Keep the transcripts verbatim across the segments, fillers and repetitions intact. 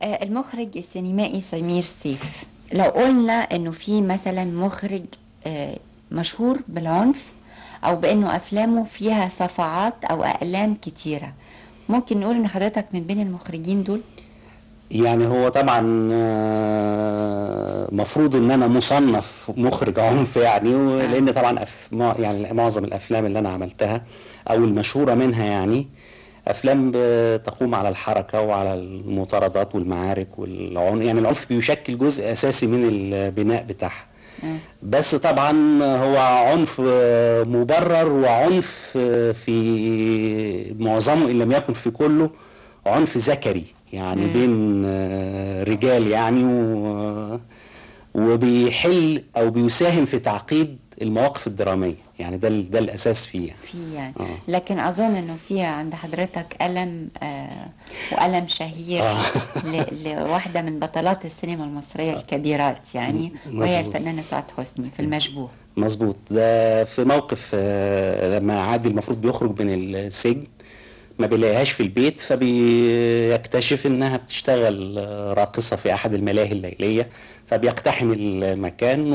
آه، المخرج السينمائي سمير سيف، لو قلنا انه في مثلا مخرج آه، مشهور بالعنف او بانه افلامه فيها صفعات او اقلام كتيرة، ممكن نقول ان حضرتك من بين المخرجين دول؟ يعني هو طبعا آه، مفروض ان انا مصنف مخرج عنف يعني، و- اه. لان طبعا أف... مع- يعني معظم الافلام اللي انا عملتها او المشهورة منها يعني افلام بتقوم على الحركة وعلى المطاردات والمعارك والعنف، يعني العنف بيشكل جزء اساسي من البناء بتاعها. اه. بس طبعا هو عنف آه، مبرر، وعنف آه، في معظمه ان لم يكن في كله عنف ذكري، يعني مم. بين آه، رجال يعني، و- وبيحل او بيساهم في تعقيد المواقف الدرامية، يعني ده ال- ده الاساس فيه يعني. في يعني، اه لكن اظن انه في عند حضرتك ألم آه وألم شهير اه ل- لواحدة من بطلات السينما المصرية الكبيرات يعني، وهي مظبوط. الفنانة سعاد حسني في المشبوه. مظبوط، ده في موقف آه، لما عادل المفروض بيخرج من السجن، ما بيلاقيهاش في البيت، فبيكتشف انها بتشتغل آه، راقصة في احد الملاهي الليلية، فبيقتحم المكان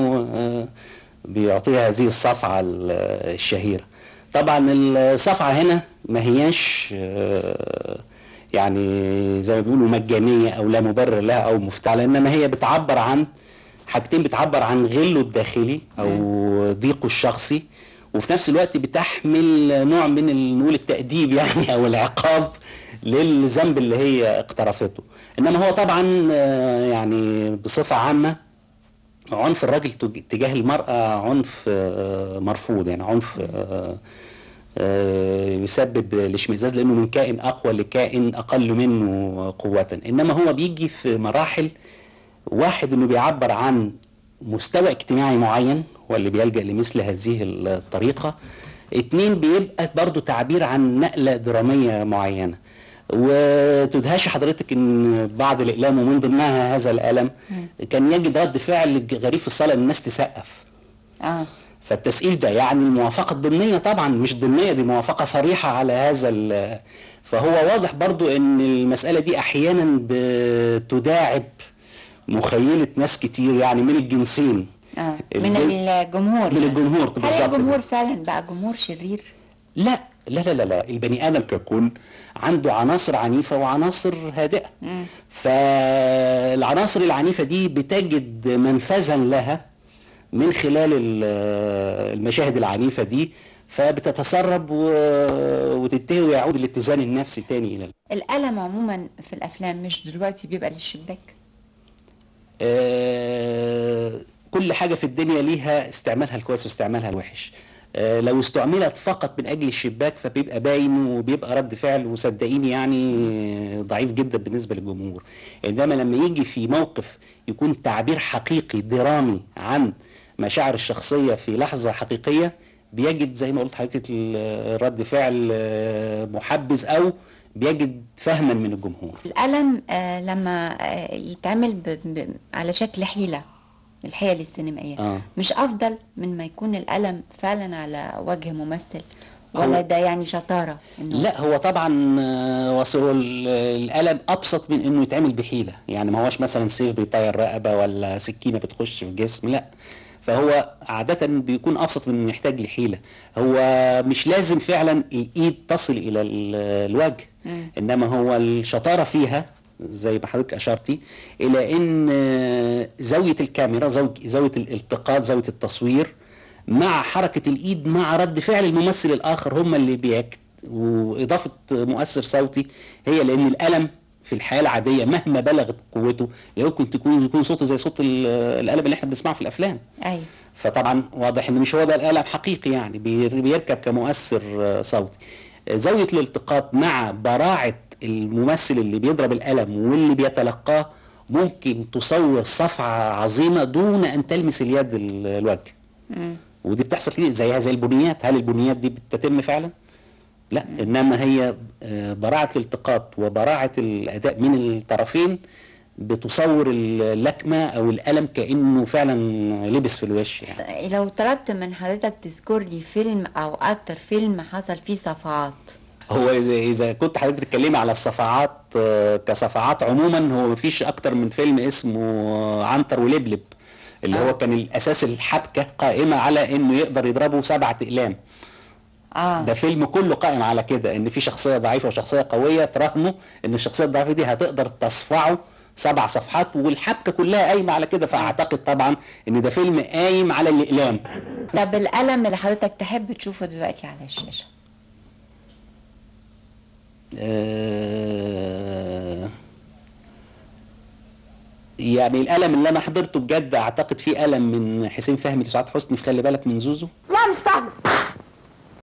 وبيعطيها هذه الصفعة ال- الشهيرة. طبعا الصفعة هنا ما هياش آه، يعني زي ما بيقولوا مجانية او لا مبرر لها او مفتعلة، انما هي بتعبر عن حاجتين، بتعبر عن غله الداخلي مم. او ضيقه الشخصي، وفي نفس الوقت بتحمل نوع من ال- نقول التأديب يعني او العقاب للذنب اللي هي اقترفته. انما هو طبعا آه، يعني بصفة عامة عنف الراجل تج- تجاه المرأة عنف آه، مرفوض، يعني عنف آه، آه، يسبب الاشمئزاز، لانه من كائن اقوى لكائن اقل منه قوة. انما هو بيجي في مراحل، واحد انه بيعبر عن مستوى اجتماعي معين هو اللي بيلجأ لمثل هذه الطريقة. اتنين بيبقى برضو تعبير عن نقلة درامية معينة. وتدهش حضرتك ان بعض الاقلام ومن ضمنها هذا الالم مم. كان يجد رد فعل غريب في الصلاة ان الناس تسقف. اه. فالتسقيف ده يعني الموافقة الضمنية، طبعا مش ضمنية، دي موافقة صريحة على هذا ال- فهو واضح برضو ان المسألة دي احيانا بتداعب مخيلة ناس كتير يعني من الجنسين. اه، من الجن... الجمهور من يعني. الجمهور هل بالظبط كده. الجمهور فعلا بقى جمهور شرير؟ لا لا لا لا لا، البني آدم ككل عنده عناصر عنيفة وعناصر هادئة. مم. فالعناصر العنيفة دي بتجد منفذا لها من خلال ال- المشاهد العنيفة دي، فبتتسرب و... وتنتهي ويعود الاتزان النفسي تاني إلى الألم عموما في الأفلام مش دلوقتي بيبقى للشباك؟ آه، كل حاجة في الدنيا ليها استعمالها الكويس واستعمالها الوحش. آه، لو استعملت فقط من أجل الشباك فبيبقى باين وبيبقى رد فعل، وصدقيني يعني آه، ضعيف جدا بالنسبة للجمهور. إنما لما يجي في موقف يكون تعبير حقيقي درامي عن مشاعر الشخصية في لحظة حقيقية، بيجد زي ما قلت حضرتك ال- رد فعل آه، محبذ، أو بيجد فهما من الجمهور. الألم آه لما آه يتعمل ب... ب... على شكل حيلة، الحيل السينمائية، اه مش أفضل من ما يكون الألم فعلا على وجه ممثل؟ ولا هو ده يعني شطارة إنه؟ لا، هو طبعا آه، وصل ال- القلم ابسط من انه يتعمل بحيله، يعني ما هوش مثلا سيف بيطير رقبه ولا سكينه بتخش في الجسم، لا. فهو عاده بيكون ابسط من انه يحتاج لحيله. هو مش لازم فعلا الايد تصل الى ال- الوجه، مم. انما هو الشطاره فيها زي ما حضرتك اشرتي الى ان آه، زاويه الكاميرا، زاويه زاويه الالتقاط، زاويه التصوير مع حركة الإيد مع رد فعل الممثل الآخر هم اللي بيك، وإضافة مؤثر صوتي، هي لأن الألم في الحياة العادية مهما بلغت قوته لا يمكن تكون يكون صوته زي صوت ال- القلم اللي احنا بنسمعه في الأفلام. أيوه. فطبعا واضح إن مش هو ده القلم حقيقي، يعني بير- بيركب كمؤثر آه، صوتي. زاوية الالتقاط مع براعة الممثل اللي بيضرب القلم واللي بيتلقاه ممكن تصور صفعة عظيمة دون أن تلمس اليد ال- الوجه. مم. ودي بتحصل كتير زيها زي البنيات. هل البنيات دي بتتم فعلا؟ لا، مم. انما هي آه، براعة الالتقاط وبراعة الاداء من الطرفين بتصور اللكمة او الألم كأنه فعلا لبس في الوش يعني. لو طلبت من حضرتك تذكر لي فيلم أو أكتر فيلم حصل فيه صفعات. هو اذا إذا كنت حضرتك بتتكلمي على الصفعات آه، كصفعات عموما، هو مفيش اكتر من فيلم اسمه آه، عنتر ولبلب، اللي آه. هو كان الاساس الحبكه قائمه على انه يقدر يضربه سبعة اقلام. اه ده فيلم كله قائم على كده، ان في شخصيه ضعيفه وشخصيه قويه، تراهنوا ان الشخصيه الضعيفه دي هتقدر تصفعه سبع صفحات، والحبكه كلها قايمه على كده. فاعتقد طبعا ان ده فيلم قايم على الاقلام. طب القلم اللي حضرتك تحب تشوفه دلوقتي على الشاشة؟ آه، يعني القلم اللي انا حضرته بجد، اعتقد في قلم من حسين فهمي لسعاد حسني في خلي بالك من زوزو. لا مش فاهمة.